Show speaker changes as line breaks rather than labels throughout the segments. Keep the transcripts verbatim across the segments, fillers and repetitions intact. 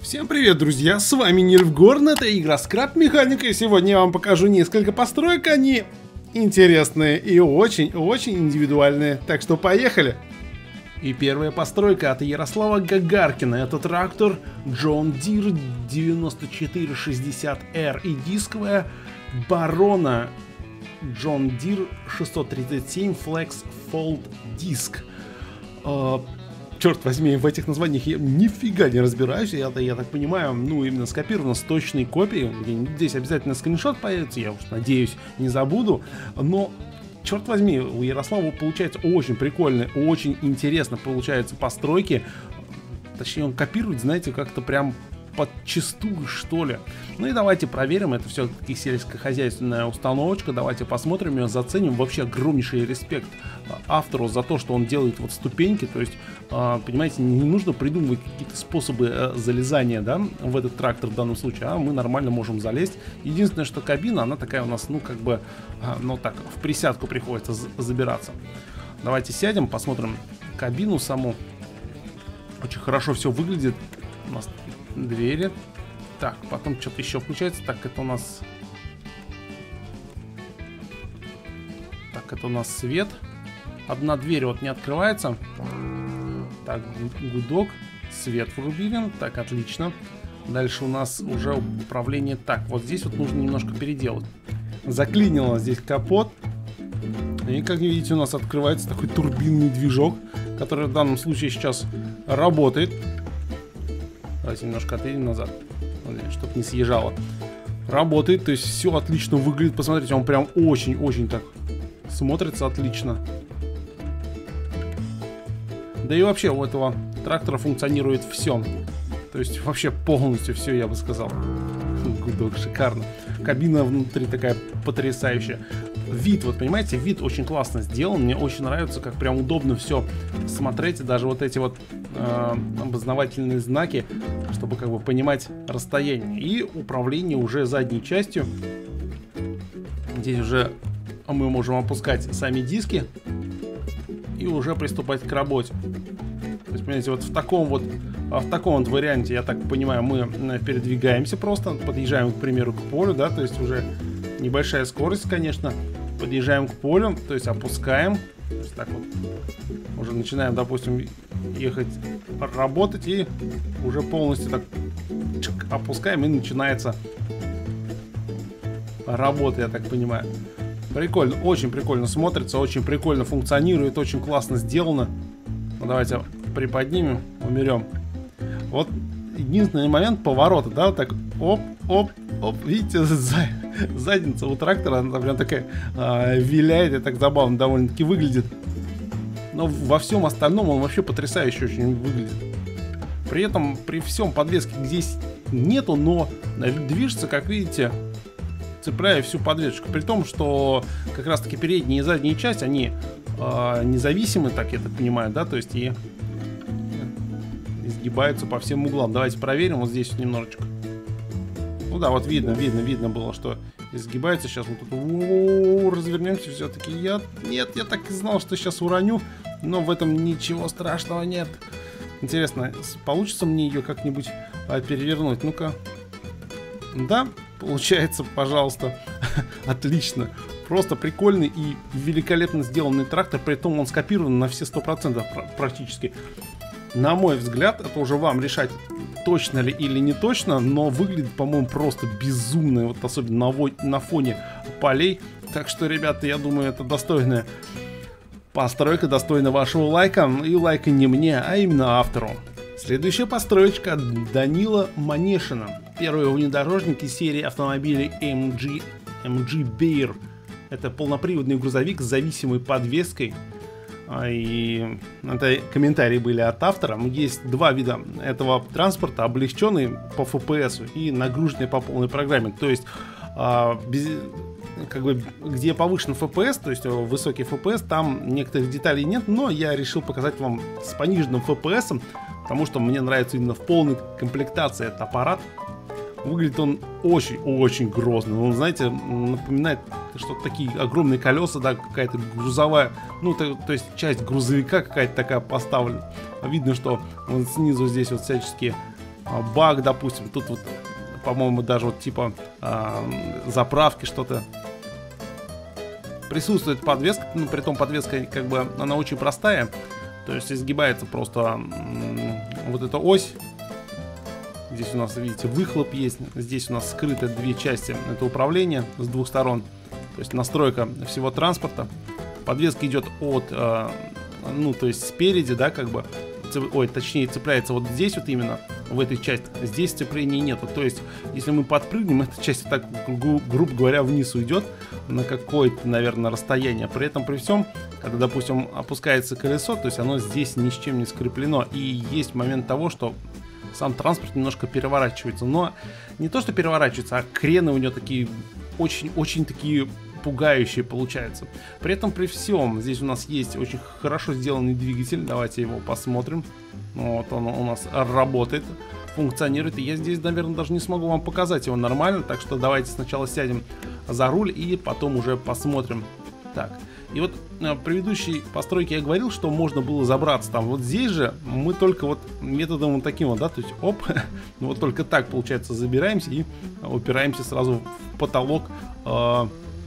Всем привет, друзья, с вами Нильфгорн, это игра Scrap Mechanic, и сегодня я вам покажу несколько построек, они интересные и очень-очень индивидуальные, так что поехали! И первая постройка от Ярослава Гагаркина, это трактор John Deere девяносто четыре шестьдесят эр и дисковая Барона John Deere шестьсот тридцать семь Flex Fold Disc. Черт возьми, в этих названиях я нифига не разбираюсь, я, я так понимаю, ну именно скопировано с точной копией. Здесь обязательно скриншот появится, я уж надеюсь, не забуду. Но, черт возьми, у Ярослава получается очень прикольно, очень интересно получаются постройки. Точнее, он копирует, знаете, как-то прям подчистую, что ли. Ну и давайте проверим, это все-таки сельскохозяйственная установочка, давайте посмотрим ее, заценим. Вообще огромнейший респект автору за то, что он делает вот ступеньки, то есть, понимаете, не нужно придумывать какие-то способы залезания, да, в этот трактор в данном случае, а мы нормально можем залезть. Единственное, что кабина, она такая у нас, ну, как бы, ну, так, в присядку приходится забираться. Давайте сядем, посмотрим кабину саму. Очень хорошо все выглядит. У нас двери. Так, потом что-то еще включается. Так, это у нас... Так, это у нас свет. Одна дверь вот не открывается. Так, гудок. Свет врубили. Так, отлично. Дальше у нас уже управление. Так, вот здесь вот нужно немножко переделать. Заклинило здесь капот. И, как видите, у нас открывается такой турбинный движок, который в данном случае сейчас работает. Давайте немножко отъедем назад, чтобы не съезжало. Работает, то есть все отлично выглядит. Посмотрите, он прям очень-очень так смотрится отлично. Да и вообще у этого трактора функционирует все. То есть вообще полностью все, я бы сказал. Гудок, шикарно. Кабина внутри такая потрясающая. Вид, вот понимаете, вид очень классно сделан. Мне очень нравится, как прям удобно все смотреть. Даже вот эти вот э, обозначительные знаки, чтобы как бы понимать расстояние. И управление уже задней частью. Здесь уже мы можем опускать сами диски и уже приступать к работе. То есть, понимаете, вот в таком вот в таком вот варианте, я так понимаю, мы передвигаемся просто, подъезжаем, к примеру, к полю, да, то есть уже небольшая скорость, конечно. Подъезжаем к полю, то есть опускаем. То есть так вот. Уже начинаем, допустим, ехать, работать, и уже полностью так чик, опускаем, и начинается работа, я так понимаю. Прикольно, очень прикольно смотрится, очень прикольно функционирует, очень классно сделано. Ну, давайте приподнимем, умерем. Вот единственный момент поворота, да, вот так оп, оп, оп, видите, задница у трактора, она прям такая а, виляет, и так забавно довольно-таки выглядит. Но во всем остальном он вообще потрясающе очень выглядит. При этом, при всем подвеске здесь нету, но движется, как видите, цепляя всю подвеску. При том, что как раз-таки передняя и задняя часть, они а, независимы, так я так понимаю, да, то есть и изгибаются по всем углам. Давайте проверим вот здесь немножечко. Ну да, вот видно, видно, видно было, что изгибается. Сейчас вот тут развернемся все-таки. Я, нет, я так и знал, что сейчас уроню, но в этом ничего страшного нет. Интересно, получится мне ее как-нибудь а, перевернуть? Ну-ка. Да, получается, пожалуйста. Отлично. Просто прикольный и великолепно сделанный трактор. При этом он скопирован на все сто процентов практически. На мой взгляд, это уже вам решать, точно ли или не точно, но выглядит, по-моему, просто безумно, вот особенно на, на фоне полей. Так что, ребята, я думаю, это достойная постройка, достойна вашего лайка. И лайка не мне, а именно автору. Следующая построечка от Данила Манешина. Первый внедорожник из серии автомобилей эм джи, эм джи Bear. Это полноприводный грузовик с зависимой подвеской. И это комментарии были от автора. Есть два вида этого транспорта: облегченный по эф пи эс и нагруженный по полной программе. То есть, а, без, как бы, где повышен эф пи эс, то есть высокий эф пи эс, там некоторых деталей нет, но я решил показать вам с пониженным эф пи эс, потому что мне нравится именно в полной комплектации этот аппарат. Выглядит он очень-очень грозно. Он, знаете, напоминает, что такие огромные колеса, да, какая-то грузовая, ну, то, то есть часть грузовика какая-то такая поставлена. Видно, что он снизу здесь вот всячески баг, допустим. Тут вот, по-моему, даже вот типа э, заправки что-то. Присутствует подвеска, ну, при том подвеска как бы она очень простая. То есть изгибается просто вот эта ось. Здесь у нас, видите, выхлоп есть. Здесь у нас скрыты две части. Это управление с двух сторон. То есть настройка всего транспорта. Подвеска идет от, э, ну, то есть спереди, да, как бы. Ой, точнее, цепляется вот здесь вот именно, в этой части. Здесь сцепления нету. То есть, если мы подпрыгнем, эта часть так, гру грубо говоря, вниз уйдет на какое-то, наверное, расстояние. При этом, при всем, когда, допустим, опускается колесо, то есть оно здесь ни с чем не скреплено. И есть момент того, что сам транспорт немножко переворачивается. Но не то, что переворачивается, а крены у него такие очень-очень такие пугающие получаются. При этом, при всем, здесь у нас есть очень хорошо сделанный двигатель. Давайте его посмотрим. Вот он у нас работает, функционирует. И я здесь, наверное, даже не смогу вам показать его нормально. Так что давайте сначала сядем за руль и потом уже посмотрим. Так, и вот в предыдущей постройке я говорил, что можно было забраться там. Вот здесь же мы только вот методом вот таким вот, да, то есть оп, вот только так, получается, забираемся и упираемся сразу в потолок, э,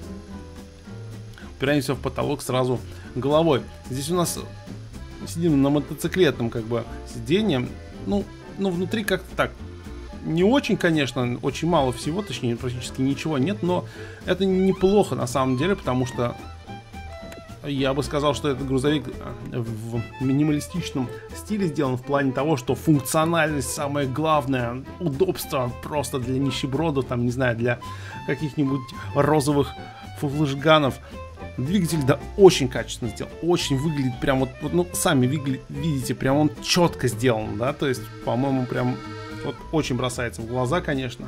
упираемся в потолок сразу головой. Здесь у нас сидим на мотоциклетном как бы сиденье, ну, ну внутри как-то так. Не очень, конечно, очень мало всего, точнее, практически ничего нет, но это неплохо на самом деле, потому что я бы сказал, что этот грузовик в минималистичном стиле сделан в плане того, что функциональность самое главное, удобство просто для нищебродов, там, не знаю, для каких-нибудь розовых флэшганов. Двигатель, да, очень качественно сделан, очень выглядит прям вот, вот ну, сами видите, прям он четко сделан, да, то есть, по-моему, прям вот очень бросается в глаза, конечно.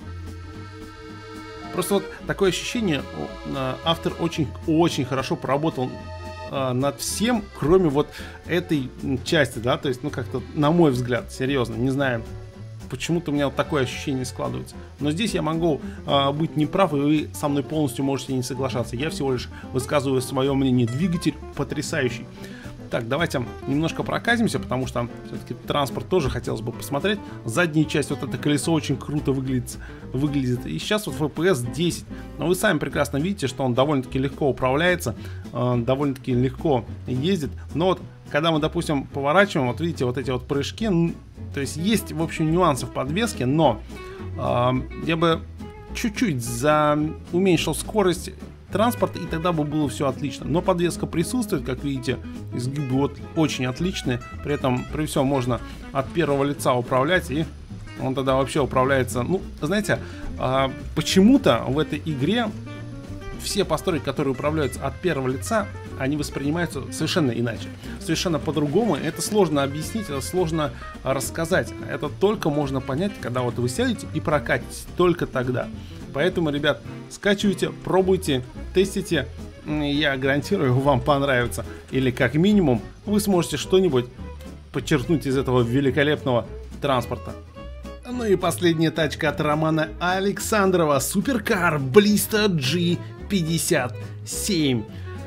Просто вот такое ощущение, автор очень-очень хорошо поработал э, над всем, кроме вот этой части, да, то есть, ну, как-то, на мой взгляд, серьезно, не знаю, почему-то у меня вот такое ощущение складывается. Но здесь я могу э, быть неправ, и вы со мной полностью можете не соглашаться. Я всего лишь высказываю свое мнение. Двигатель потрясающий. Так, давайте немножко прокатимся, потому что все-таки транспорт тоже хотелось бы посмотреть. Задняя часть, вот это колесо очень круто выглядит. выглядит. И сейчас вот эф пи эс десять. Но вы сами прекрасно видите, что он довольно-таки легко управляется, э, довольно-таки легко ездит. Но вот, когда мы, допустим, поворачиваем, вот видите, вот эти вот прыжки, то есть есть, в общем, нюансы в подвеске, но э, я бы чуть-чуть за... уменьшил скорость транспорт, и тогда бы было все отлично. Но подвеска присутствует, как видите, изгибы вот очень отличные. При этом, при всем, можно от первого лица управлять, и он тогда вообще управляется. Ну, знаете, а, почему-то в этой игре все постройки, которые управляются от первого лица, они воспринимаются совершенно иначе, совершенно по-другому. Это сложно объяснить, это сложно рассказать. Это только можно понять, когда вот вы сядете и прокатитесь, только тогда. Поэтому, ребят, скачивайте, пробуйте, тестите. Я гарантирую, вам понравится. Или как минимум вы сможете что-нибудь подчеркнуть из этого великолепного транспорта. Ну и последняя тачка от Романа Александрова. Суперкар Блиста джи пятьдесят семь.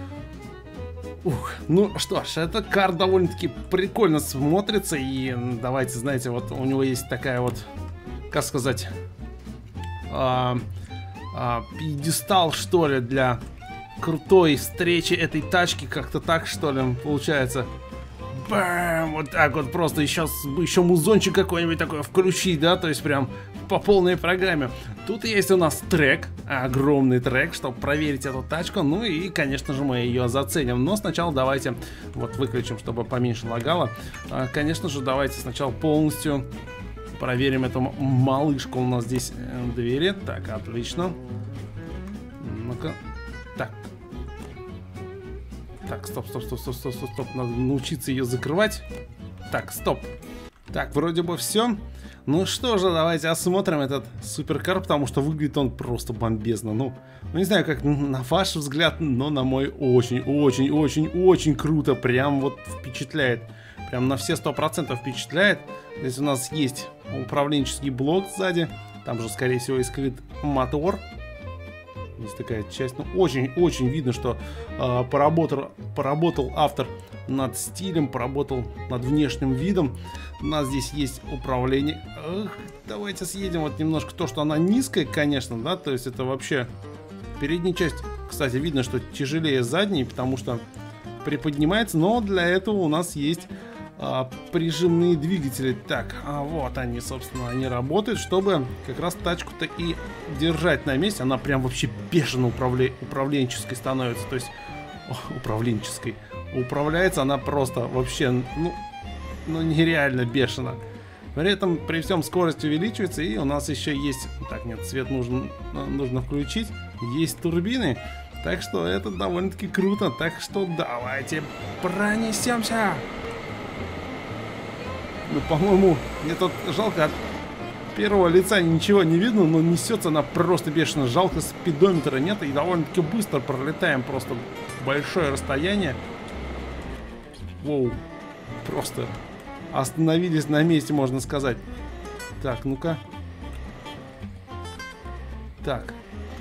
Ух, ну что ж, этот кар довольно-таки прикольно смотрится. И давайте, знаете, вот у него есть такая вот, как сказать... А, а, пьедестал, что ли, для крутой встречи этой тачки, как-то так, что ли, получается. Бэм, вот так вот просто еще, еще музончик какой-нибудь такой включить, да, то есть прям по полной программе. Тут есть у нас трек, огромный трек, чтобы проверить эту тачку, ну и, конечно же, мы ее заценим. Но сначала давайте вот выключим, чтобы поменьше лагало. А, конечно же, давайте сначала полностью проверим эту малышку. У нас здесь двери. Так, отлично. Ну-ка. Так. Так, стоп, стоп, стоп, стоп, стоп, стоп, стоп. Надо научиться ее закрывать. Так, стоп. Так, вроде бы все. Ну что же, давайте осмотрим этот суперкар, потому что выглядит он просто бомбезно. Ну, ну не знаю, как на ваш взгляд, но на мой очень-очень-очень-очень круто. Прям вот впечатляет. Прям на все сто процентов впечатляет. Здесь у нас есть управленческий блок сзади. Там же, скорее всего, и скрыт мотор. Здесь такая часть. Ну, очень-очень видно, что э, поработал, поработал автор над стилем, поработал над внешним видом. У нас здесь есть управление. Эх, давайте съедем вот немножко то, что она низкая, конечно, да, то есть это вообще передняя часть, кстати, видно, что тяжелее задней, потому что приподнимается, но для этого у нас есть а, прижимные двигатели. Так, а вот они, собственно, они работают, чтобы как раз тачку-то и держать на месте. Она прям вообще бешено управля... управленческой становится, то есть о, управленческой. Управляется она просто вообще, ну, ну нереально бешено. При этом при всем скорость увеличивается, и у нас еще есть, так, нет, свет нужно, нужно включить, есть турбины, так что это довольно-таки круто. Так что давайте пронесемся. Ну, по-моему, мне тут жалко, от первого лица ничего не видно, но несется она просто бешено. Жалко, спидометра нет, и довольно-таки быстро пролетаем просто большое расстояние. Воу, просто остановились на месте, можно сказать. Так, ну-ка. Так.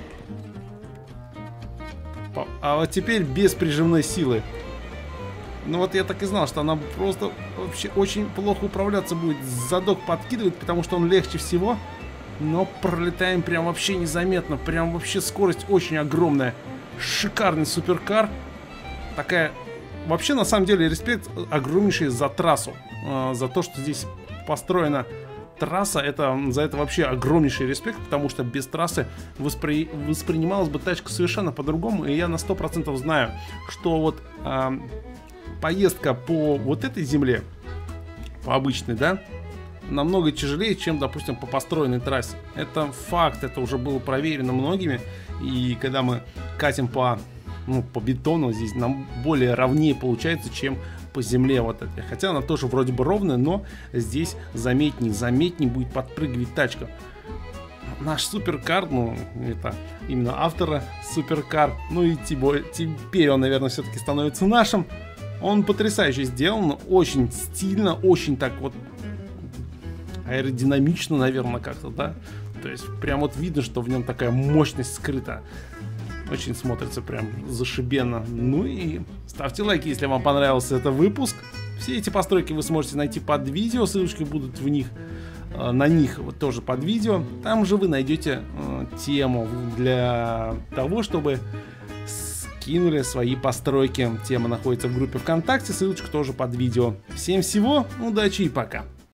А вот теперь без прижимной силы. Ну вот я так и знал, что она просто вообще очень плохо управляться будет. Задок подкидывает, потому что он легче всего. Но пролетаем прям вообще незаметно. Прям вообще скорость очень огромная. Шикарный суперкар. Такая... Вообще, на самом деле, респект огромнейший за трассу. э, За то, что здесь построена трасса. Это, за это вообще огромнейший респект. Потому что без трассы воспри... воспринималась бы тачка совершенно по-другому. И я на сто процентов знаю, что вот э, поездка по вот этой земле, по обычной, да, намного тяжелее, чем, допустим, по построенной трассе. Это факт, это уже было проверено многими. И когда мы катим по... Ну, по бетону здесь нам более ровнее получается, чем по земле вот этой. Хотя она тоже вроде бы ровная, но здесь заметнее, заметнее будет подпрыгивать тачка. Наш суперкар, ну, это именно автора суперкар, ну и теперь он, наверное, все-таки становится нашим. Он потрясающе сделан, очень стильно, очень так вот аэродинамично, наверное, как-то, да. То есть прям вот видно, что в нем такая мощность скрыта. Очень смотрится прям зашибенно. Ну и ставьте лайки, если вам понравился этот выпуск. Все эти постройки вы сможете найти под видео. Ссылочки будут в них, на них вот тоже под видео. Там же вы найдете э, тему для того, чтобы скинули свои постройки. Тема находится в группе ВКонтакте. Ссылочка тоже под видео. Всем всего, удачи и пока.